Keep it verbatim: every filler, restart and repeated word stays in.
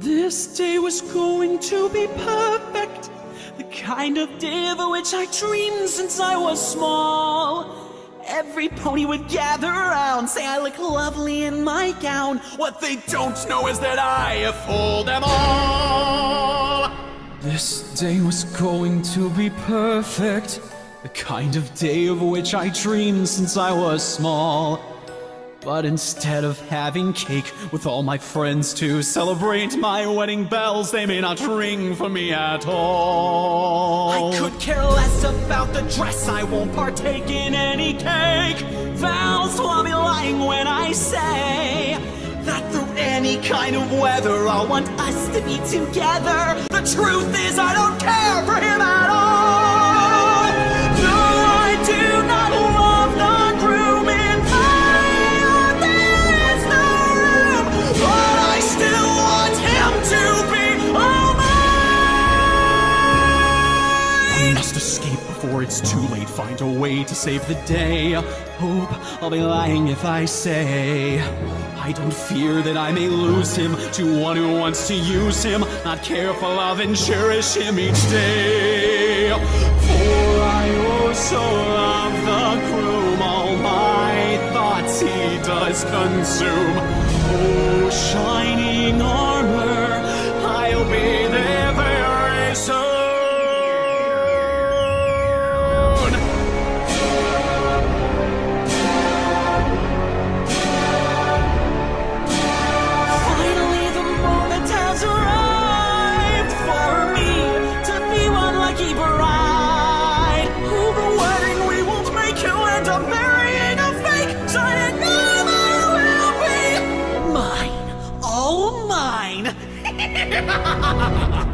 This day was going to be perfect, the kind of day of which I dreamed since I was small. Every pony would gather around, say I look lovely in my gown. What they don't know is that I have fooled them all. This day was going to be perfect, the kind of day of which I dreamed since I was small. But instead of having cake with all my friends to celebrate my wedding bells, they may not ring for me at all. I could care less about the dress, I won't partake in any cake. Vows, so I'll be lying when I say that through any kind of weather I'll want us to be together. The truth is I don't care for him at all. No, I do not love the groom in fire, there is no room, but I still want him to be all mine. I must escape before it's too late, find a way to save the day. Hope I'll be lying if I say I don't fear that I may lose him to one who wants to use him, not careful of and cherish him each day. For I also love the groom, all my thoughts he does consume. Oh, shining armor, I'll be there very soon. Ha ha ha ha ha!